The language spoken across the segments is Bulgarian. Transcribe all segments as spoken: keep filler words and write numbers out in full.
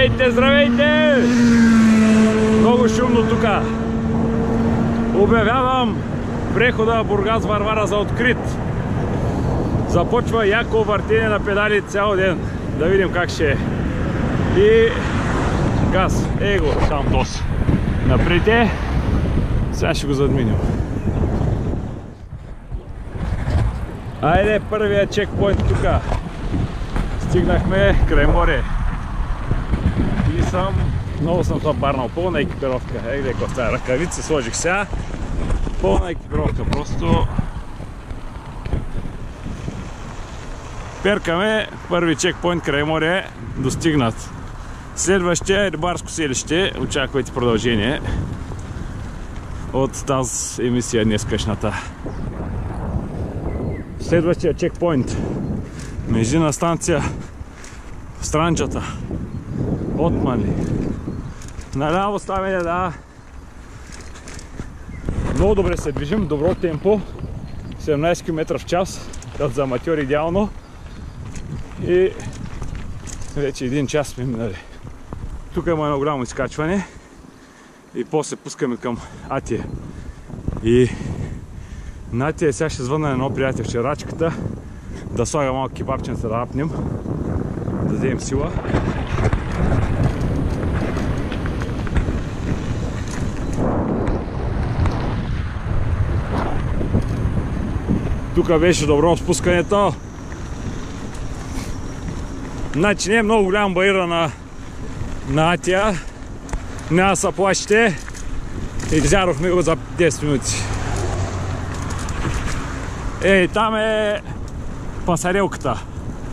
Здравейте, здравейте! Много шумно тук. Обявявам прехода Бургас Варвара за открит. Започва яко въртене на педали цял ден. Да видим как ще е. И газ. Ей го, Сантос. Напред е. Сега ще го задминем. Айде, първия чекпоинт тук. Стигнахме край море. И съм, много съм запарнал, пълна екипировка. Егле, коста, ръкавици сложих сега. Пълна екипировка, просто перкаме. Първи чекпоинт край море достигнат. Следващия е рибарско селище. Очаквайте продължение от тази емисия днескашната. Следващия чекпоинт. Междинна станция Странджата. Отманли. Наляво ставаме, да. Много добре се движим, добро темпо. седемнайсет километра в час, като за аматьор идеално. И вече един час сме минали. Тук има едно голямо изкачване. И после пускаме към Атия. И на Атия сега ще звънна едно приятел вчерачката. Да слага малко кебабченца да рапнем. Да дадем сила. Тук беше добро спускането. Значи не е много голям бариера на, на Атия. Няма да се плашите. Изярохме го за десет минути. Ей, там е пасарелката.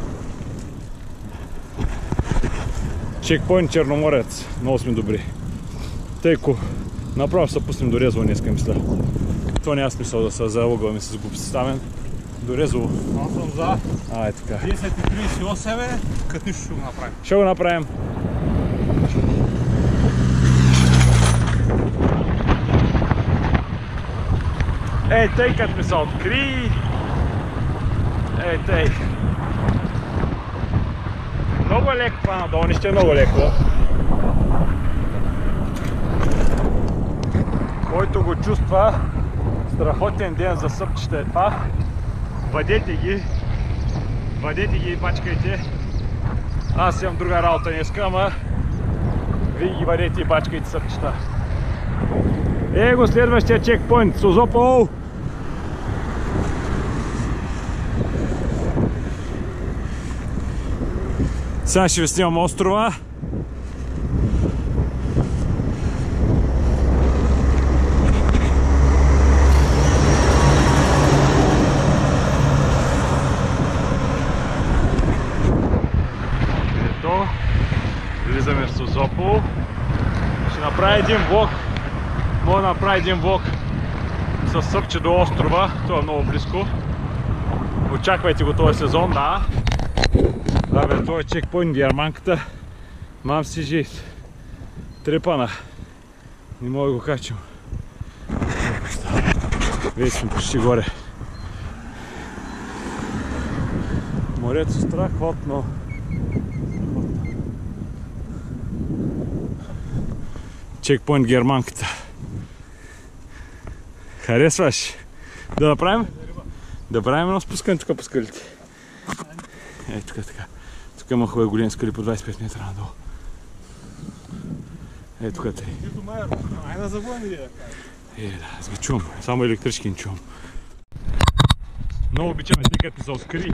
Чекпоинт Черноморец. Много сме добри. Тъйко направо ще се пуснем до Резово днеска, мисля. То няма смисъл да се залъгваме с глупости ставен. До Резово. Аз съм за. А, е така. десет тридесет и осем е, като нищо ще го направим. Ще го направим. Ей, тъй като ми се откри. Ей, тъй. Много е леко това надолу, нищо е много леко. Който го чувства, страхотен ден за съпчета е това. Вадете ги. Вадете ги и бачкайте. Аз имам друга работа днеска, ама вие ги вадете и бачкайте съпчета. Е го следващия чекпоинт, Созопол. Сега ще ви снимам острова. Ето, влизаме в Созопол. Ще направя един влог. Мога да направя един влог с Съпче до острова. Това е много близко. Очаквайте го този сезон, да. Да бе, това е чекпоинт Германката. Мам си жив. Трепана. Не мога да го качам. Вече сме почти горе. Морето страхотно. Чекпоинт Германката. Харесваш? Да направим? Да правим едно спускане тук по скалите. Ей, тук така. Тук има хубави големи скали по двайсет и пет метра надолу. Ей, тук тъй. Ай да забавим или да кажем? Е, да, аз ги чувам. Само електрички не чувам. Много обичаме, тъй като се откри.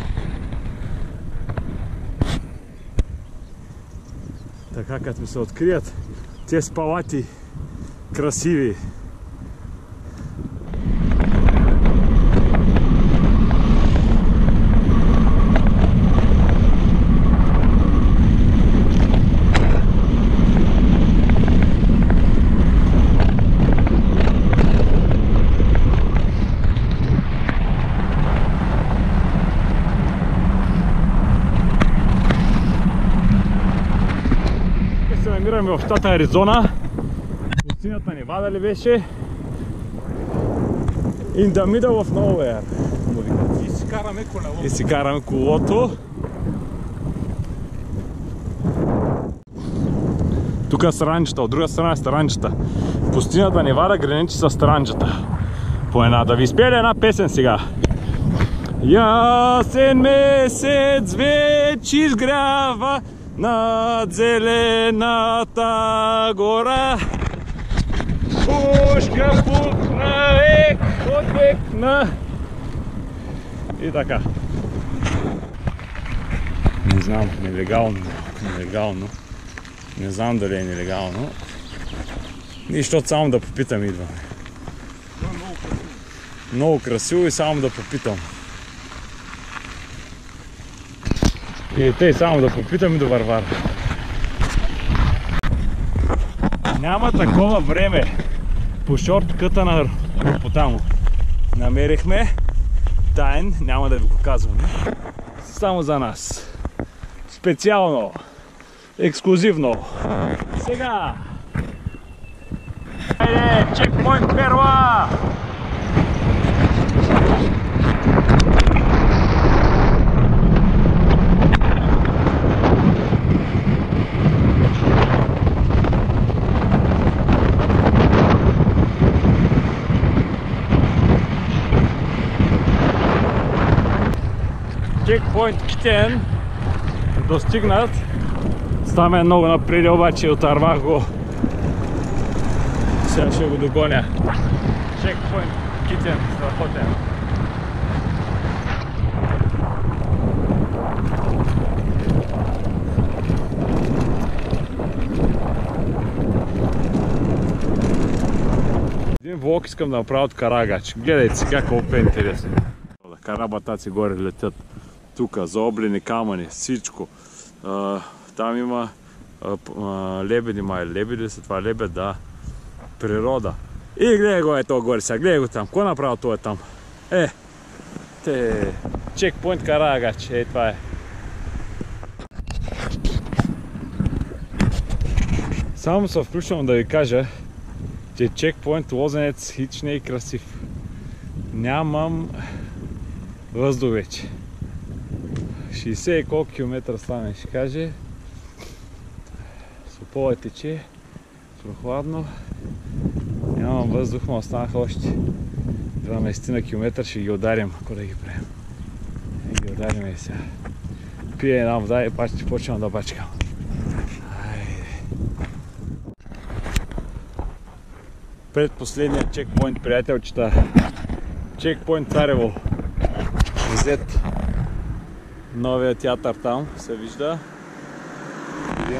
Така, като ми се открият тези палати красиви. Намираме в щата Аризона. Пустинята Невада ли беше? In the middle of nowhere. И си караме колелото. И си караме колото. Тук е Странджата, от друга страна е Странджата. Пустинята Невада граничи с Странджата. По една, да ви изпеля една песен сега. Ясен месец веч изгрява над зелената гора. Пушка пукна век от век на... И така. Не знам, нелегално, нелегално. Не знам дали е нелегално. Нищо, само да попитам идваме. Много красиво и само да попитам. И тъй само да попитам и до Варвара. Няма такова време. По шорткъта на Ропотамо намерихме тайн, няма да ви го казваме, само за нас. Специално, ексклюзивно. Сега! Айде, чекпоинт Перва! Чекпоинт Китен достигнат. Стаме много напреди, обаче отървах го. Сега ще го догоня. Чекпоинт Китен, страхотен. Един влог искам да направя от Карагач. Гледайте сега колко е интересно. Карабатаци горе летят. Тук, заоблени камъни, всичко. А, там има а, а, лебеди, май лебеди са това, лебед, да. Природа. И гледай го е то горе сега, гледай го там. Кой направил това е там? Е, те, чекпоинт Карагач, е това е. Само се включвам да ви кажа, че чекпоинт Лозенец хич не е красив. Нямам въздух вече. шейсет и колко километра стане, ще каже. Сопола тече, прохладно. Нямам въздух, но останаха още дванайсет километра, ще ги ударим, ако да ги правим. Ще ги ударим и сега. Пия една вода и пак ще почвам да бачкам. Предпоследният чекпоинт, приятелчета. Чекпоинт Царево. Взет. Новия театър там се вижда. Е,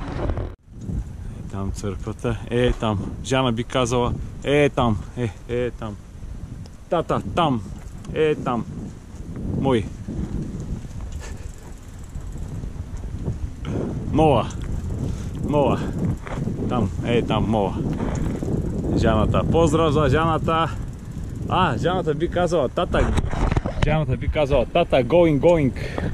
там църквата. Е, там. Жана би казала. Е, там. Е, е, там. Тата, там. Е, там. Мой. Мола. Мола. Там. Е, там. Мола. Жаната. Поздрав за Жаната. А, Жаната би казала. Тата. Жаната би казала. Тата, going, going.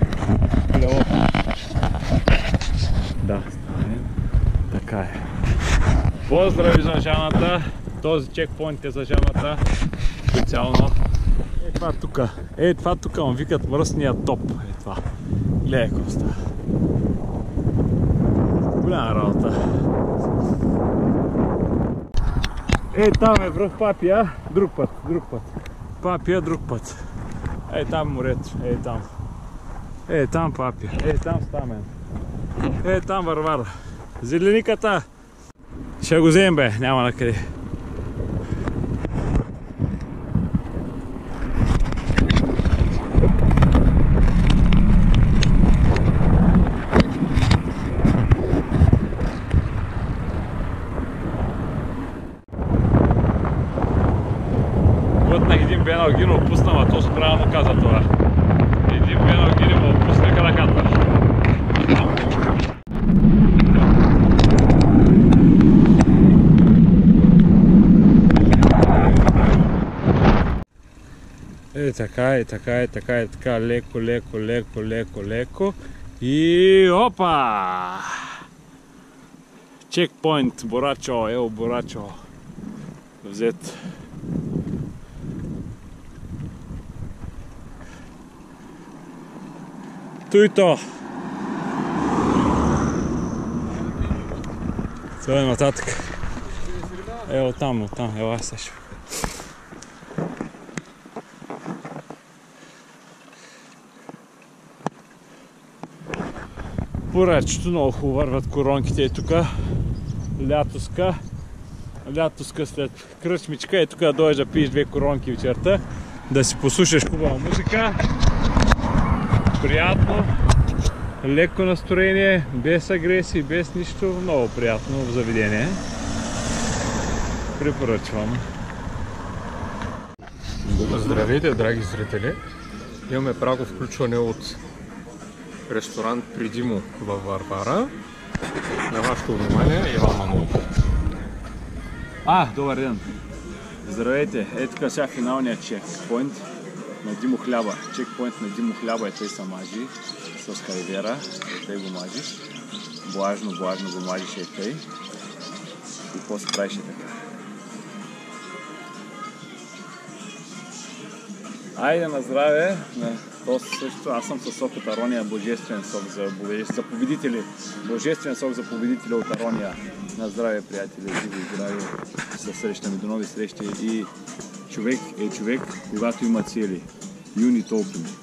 Да, стане. Така е. Поздрави за Жаната. Този чекпоинт е за Жаната. Специално. Е, това тук. Е, това тук му викат мръсния топ. Е, това. Гледай какво става. Голяма работа. Е, там е връх Папия. Друг път, друг път. Папия, друг път. Е, там морето. Е, там. Е, там Папия. Е, там Стамен. Е, там Варвара. Зелениката. Ще го вземем, бе. Няма на къде. Глътнах един беналгин, отпуснам, а то справа му каза това. Един беналгин му отпусна краката. Е, така е, така е, така е, така, леко, леко, леко, леко, леко и опа! Чекпоинт, Борачо, ево Борачо. Взет. Той то. Това е нататък. Ево там, оттам, ела Сашо. Поречето много хубаво върват коронките. Е тук лятоска. Лятоска след кръчмичка. Е тук да дойдеш да пиеш две коронки вечерта. Да си послушаш хубава музика. Приятно. Леко настроение, без агресии, без нищо. Много приятно в заведение. Препоръчвам. Здравейте, драги зрители! Имаме право включване от ресторант Придимо във Варвара. На вашето внимание Иван Манолов. А, добър ден! Здравейте! Е тук сега финалният чекпоинт на Димо Хляба. Чекпоинт на Димо Хляба е тъй са мажи с хайвера. Е тъй го мажиш. Влажно, влажно го мажиш е тъй. И после правиш е така. Айде на здраве! То също, аз съм със сок от Арония, божествен сок за, за победители. Божествен сок за победители от Арония. На здраве, приятели, живи и здрави. Се срещаме, до нови срещи. И човек е човек, когато има цели. Юни толкова.